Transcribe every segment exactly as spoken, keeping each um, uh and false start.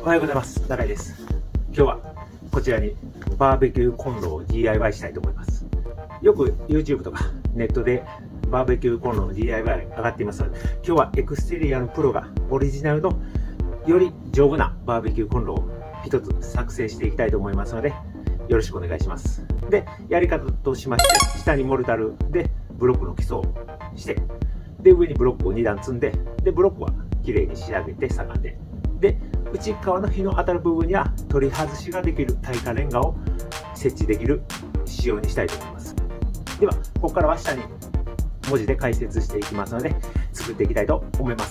おはようございます。中井です。今日はこちらにバーベキューコンロを ディーアイワイ したいと思います。よく YouTube とかネットでバーベキューコンロの ディーアイワイ 上がっていますので、今日はエクステリアのプロがオリジナルのより丈夫なバーベキューコンロを一つ作成していきたいと思いますので、よろしくお願いします。で、やり方としまして、下にモルタルでブロックの基礎をして、で、上にブロックをに段積んで、で、ブロックは綺麗に仕上げて左官で、で、内側の日の当たる部分には取り外しができる耐火レンガを設置できる仕様にしたいと思います。では、ここからは下に文字で解説していきますので、作っていきたいと思います。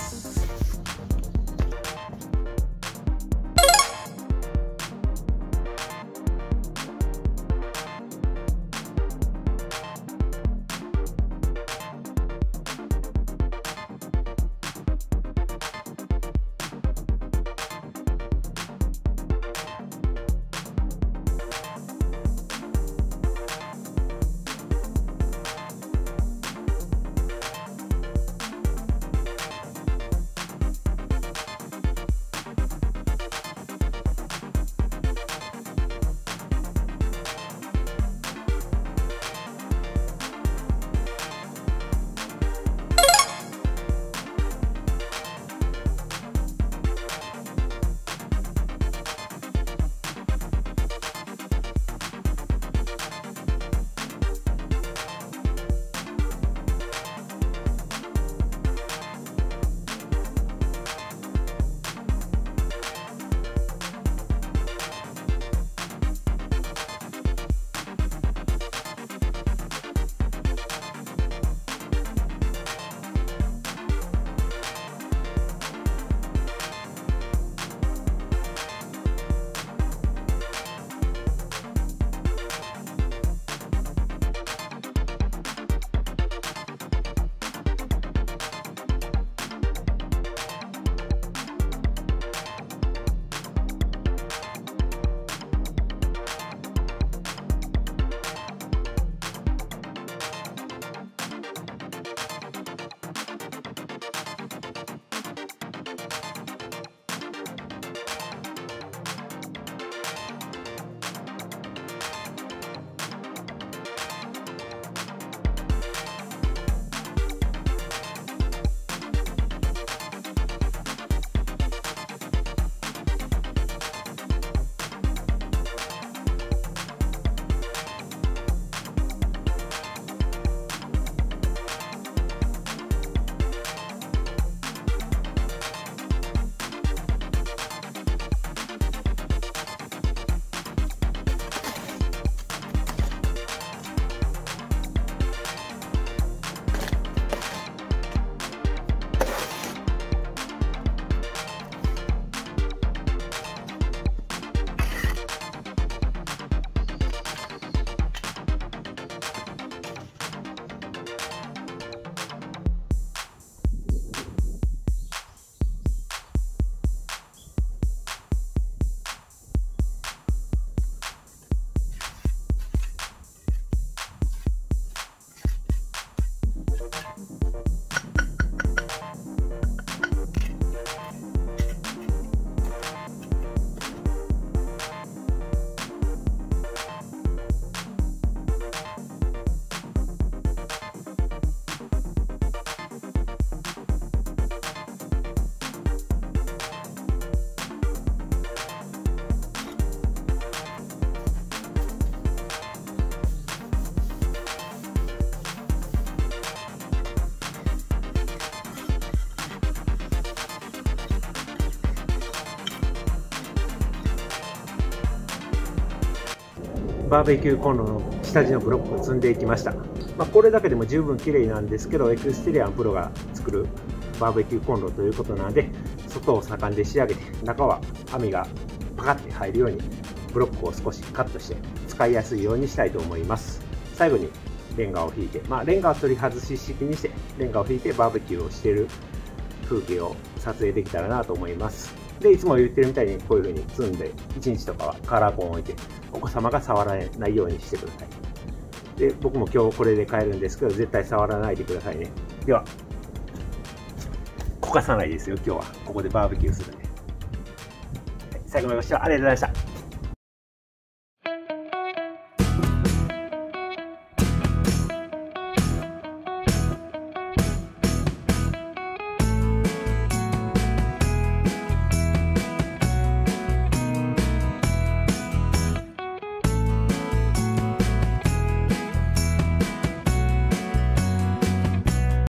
バーベキューコンロの下地のブロックを積んでいきました。まあ、これだけでも十分綺麗なんですけど、エクステリアのプロが作るバーベキューコンロということなので、外を左官で仕上げて、中は網がパカッて入るようにブロックを少しカットして使いやすいようにしたいと思います。最後にレンガを引いて、まあ、レンガを取り外し式にしてレンガを引いてバーベキューをしている風景を撮影できたらなと思います。で、いつも言ってるみたいにこういう風に積んで、いちにちとかはカラーコーンを置いて、お子様が触らないようにしてください。で、僕も今日これで帰るんですけど、絶対触らないでくださいね。では、こかさないですよ、今日は。ここでバーベキューするんで。 最後までご視聴ありがとうございました。